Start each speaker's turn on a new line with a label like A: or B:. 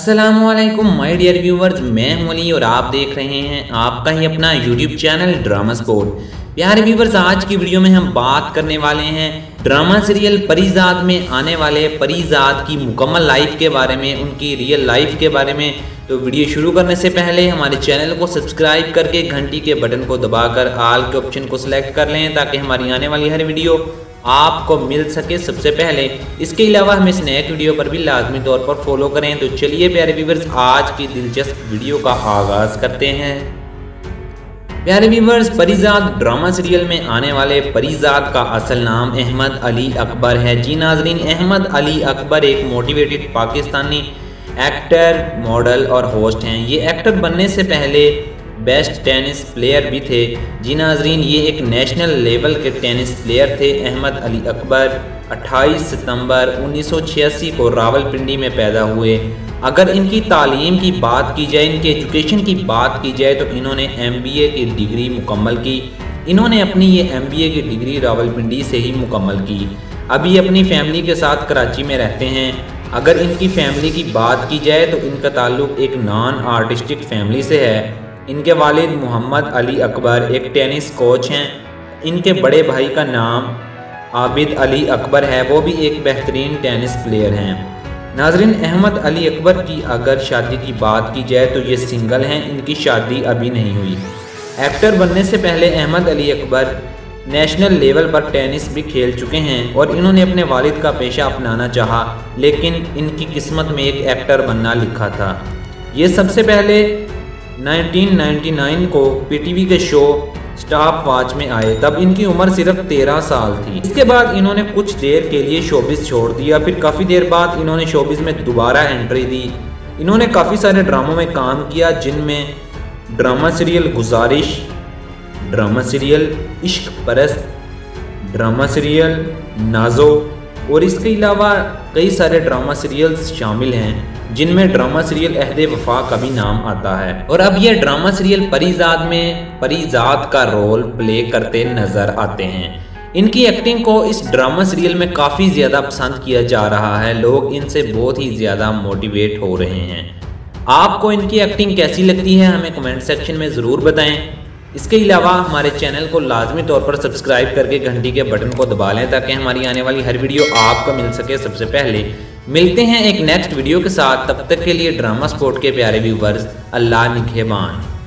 A: अस्सलामुअलैकुम my dear viewers, मैं हूं अली और आप देख रहे हैं आपका ही अपना यूट्यूब चैनल ड्रामा स्पोर्ट। प्यारे व्यूवर्स, आज की वीडियो में हम बात करने वाले हैं ड्रामा सीरियल परीजाद में आने वाले परीजाद की मुकम्मल लाइफ के बारे में, उनकी रियल लाइफ के बारे में। तो वीडियो शुरू करने से पहले हमारे चैनल को सब्सक्राइब करके घंटी के बटन को दबाकर ऑल के ऑप्शन को सिलेक्ट कर लें ताकि हमारी आने वाली हर वीडियो आपको मिल सके सबसे पहले। इसके अलावा हमें स्नैक वीडियो पर भी लाजमी तौर पर फॉलो करें। तो चलिए प्यारे व्यूवर्स, आज की दिलचस्प वीडियो का आगाज करते हैं। प्यारे व्यूवर्स, परीजाद ड्रामा सीरियल में आने वाले परीजाद का असल नाम अहमद अली अकबर है। जी नाजरीन, अहमद अली अकबर एक मोटिवेटेड पाकिस्तानी एक्टर, मॉडल और होस्ट हैं। ये एक्टर बनने से पहले बेस्ट टेनिस प्लेयर भी थे। जी नाजरीन, ये एक नेशनल लेवल के टेनिस प्लेयर थे। अहमद अली अकबर 28 सितंबर 1986 को रावलपिंडी में पैदा हुए। अगर इनकी तालीम की बात की जाए, इनके एजुकेशन की बात की जाए, तो इन्होंने MBA की डिग्री मुकम्मल की। इन्होंने अपनी ये MBA की डिग्री रावलपिंडी से ही मुकम्मल की। अभी अपनी फैमिली के साथ कराची में रहते हैं। अगर इनकी फैमिली की बात की जाए तो इनका ताल्लुक़ एक नॉन आर्टिस्टिक फैमिली से है। इनके वालिद मोहम्मद अली अकबर एक टेनिस कोच हैं। इनके बड़े भाई का नाम आबिद अली अकबर है, वो भी एक बेहतरीन टेनिस प्लेयर हैं। नाजरीन, अहमद अली अकबर की अगर शादी की बात की जाए तो ये सिंगल हैं, इनकी शादी अभी नहीं हुई। एक्टर बनने से पहले अहमद अली अकबर नेशनल लेवल पर टेनिस भी खेल चुके हैं और इन्होंने अपने वालिद का पेशा अपनाना चाहा, लेकिन इनकी किस्मत में एक एक्टर बनना लिखा था। ये सबसे पहले 1999 को PTV के शो स्टॉप वॉच में आए, तब इनकी उम्र सिर्फ 13 साल थी। इसके बाद इन्होंने कुछ देर के लिए शोबिस छोड़ दिया, फिर काफ़ी देर बाद इन्होंने शोबिस में दोबारा एंट्री दी। इन्होंने काफ़ी सारे ड्रामों में काम किया, जिनमें drama serial Guzarish, drama serial Ishq Parast, drama serial नाजो और इसके अलावा कई सारे ड्रामा सीरियल्स शामिल हैं, जिनमें ड्रामा सीरियल अहदे वफा का भी नाम आता है। और अब ये ड्रामा सीरियल परीजाद में परीजाद का रोल प्ले करते नजर आते हैं। इनकी एक्टिंग को इस ड्रामा सीरियल में काफ़ी ज़्यादा पसंद किया जा रहा है। लोग इनसे बहुत ही ज़्यादा मोटिवेट हो रहे हैं। आपको इनकी एक्टिंग कैसी लगती है हमें कमेंट सेक्शन में ज़रूर बताएं। इसके अलावा हमारे चैनल को लाजमी तौर पर सब्सक्राइब करके घंटी के बटन को दबा लें ताकि हमारी आने वाली हर वीडियो आपको मिल सके सबसे पहले। मिलते हैं एक नेक्स्ट वीडियो के साथ, तब तक के लिए ड्रामा स्पोर्ट के प्यारे व्यूवर्स, अल्लाह निगहबान।